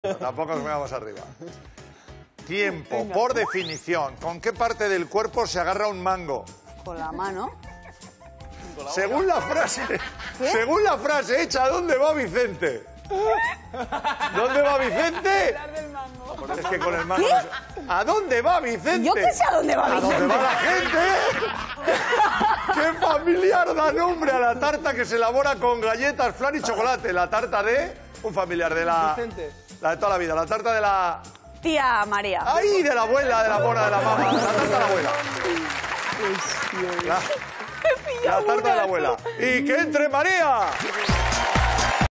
Tampoco nos vayamos arriba. Tiempo, por definición. ¿Con qué parte del cuerpo se agarra un mango? Con la mano. Según la frase hecha, ¿dónde va Vicente? ¿Dónde va Vicente? Es que con el mango... ¿Qué? ¿A dónde va Vicente? Yo qué sé a dónde va Vicente. ¿A dónde va la gente? ¡Qué familiar da nombre a la tarta que se elabora con galletas, flan y chocolate! La tarta de... Un familiar de la... Vicente. La de toda la vida. La tarta de la... Tía María. ¡Ay! De la abuela, de la mona, de la mamá. La tarta de la abuela. La tarta de la abuela. ¡Y que entre María!